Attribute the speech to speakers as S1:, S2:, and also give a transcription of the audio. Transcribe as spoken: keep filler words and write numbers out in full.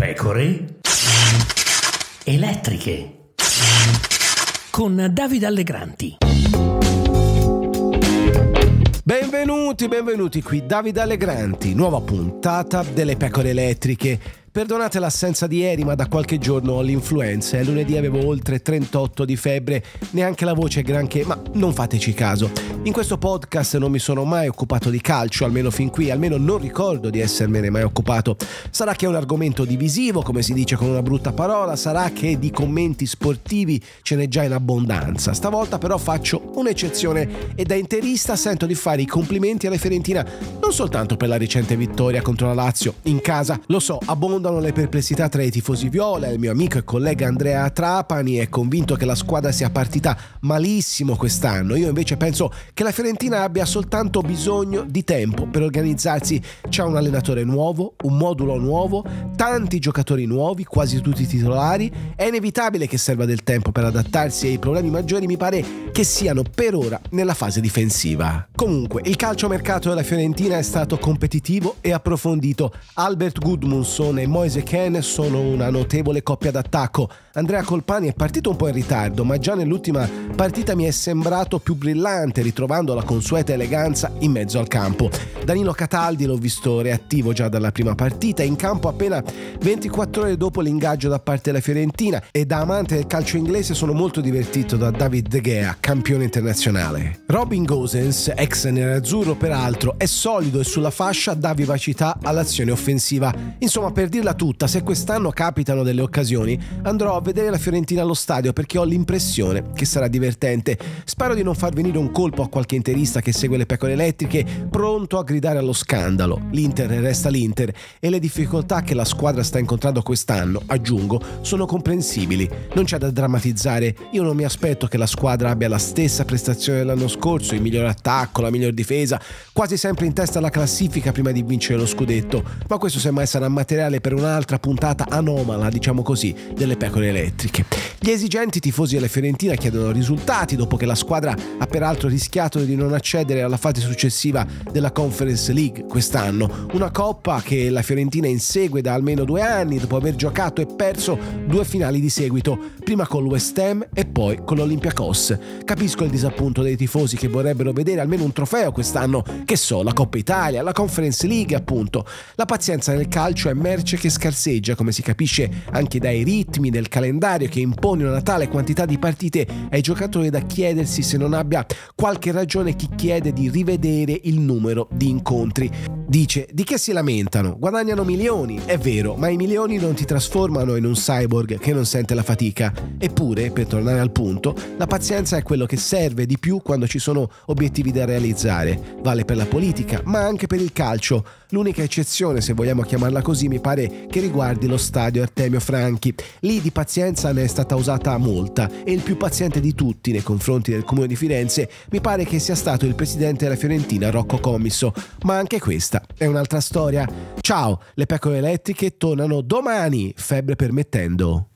S1: Pecore elettriche con Davide Allegranti.
S2: Benvenuti, benvenuti qui Davide Allegranti, nuova puntata delle Pecore elettriche. Perdonate l'assenza di ieri, ma da qualche giorno ho l'influenza e lunedì avevo oltre trentotto di febbre, neanche la voce è granché, ma non fateci caso. In questo podcast non mi sono mai occupato di calcio, almeno fin qui, almeno non ricordo di essermene mai occupato. Sarà che è un argomento divisivo, come si dice con una brutta parola, sarà che di commenti sportivi ce n'è già in abbondanza. Stavolta però faccio un'eccezione e da interista sento di fare i complimenti alla Fiorentina, non soltanto per la recente vittoria contro la Lazio in casa, lo so, abbondano le perplessità tra i tifosi viola. Il mio amico e collega Andrea Trapani è convinto che la squadra sia partita malissimo quest'anno. Io invece penso che la Fiorentina abbia soltanto bisogno di tempo per organizzarsi. C'è un allenatore nuovo, un modulo nuovo, tanti giocatori nuovi, quasi tutti titolari. È inevitabile che serva del tempo per adattarsi e i problemi maggiori mi pare che siano per ora nella fase difensiva. Comunque, il calciomercato della Fiorentina è stato competitivo e approfondito. Albert Gudmundsson e Moise Kean sono una notevole coppia d'attacco. Andrea Colpani è partito un po' in ritardo, ma già nell'ultima partita mi è sembrato più brillante, ritrovando la consueta eleganza in mezzo al campo. Danilo Cataldi l'ho visto reattivo già dalla prima partita, in campo appena ventiquattro ore dopo l'ingaggio da parte della Fiorentina, e da amante del calcio inglese sono molto divertito da David De Gea, campione internazionale. Robin Gosens, ex nerazzurro peraltro, è solido e sulla fascia dà vivacità all'azione offensiva. Insomma, per dirla tutta, se quest'anno capitano delle occasioni, andrò a vedere la Fiorentina allo stadio perché ho l'impressione che sarà divertente. Spero di non far venire un colpo a qualche interista che segue le Pecore elettriche, pronto a gridare allo scandalo. L'Inter resta l'Inter e le difficoltà che la squadra sta incontrando quest'anno, aggiungo, sono comprensibili. Non c'è da drammatizzare. Io non mi aspetto che la squadra abbia la stessa prestazione dell'anno scorso, il miglior attacco, la miglior difesa, quasi sempre in testa alla classifica prima di vincere lo scudetto, ma questo semmai sarà materiale per un'altra puntata anomala, diciamo così, delle Pecore elettriche. Gli esigenti tifosi della Fiorentina chiedono risultati dopo che la squadra ha peraltro rischiato di non accedere alla fase successiva della Conference League quest'anno, una coppa che la Fiorentina insegue da almeno due anni dopo aver giocato e perso due finali di seguito, prima con l'West Ham e poi con l'Olympiakos. Capisco il disappunto dei tifosi che vorrebbero vedere almeno un trofeo quest'anno, che so, la Coppa Italia, la Conference League appunto. La pazienza nel calcio è merce che scarseggia, come si capisce anche dai ritmi del calendario che impone una tale quantità di partite ai giocatori da chiedersi se non abbia qualche ragione chi chiede di rivedere il numero di incontri. Dice, di che si lamentano? Guadagnano milioni, è vero, ma i milioni non ti trasformano in un cyborg che non sente la fatica. Eppure, per tornare al punto, la pazienza è quello che serve di più quando ci sono obiettivi da realizzare. Vale per la politica, ma anche per il calcio. L'unica eccezione, se vogliamo chiamarla così, mi pare che riguardi lo stadio Artemio Franchi. Lì di pazienza ne è stata usata molta e il più paziente di tutti nei confronti del Comune di Firenze mi pare che sia stato il presidente della Fiorentina, Rocco Commisso. Ma anche questa è un'altra storia. Ciao, le Pecore elettriche tornano domani, febbre permettendo.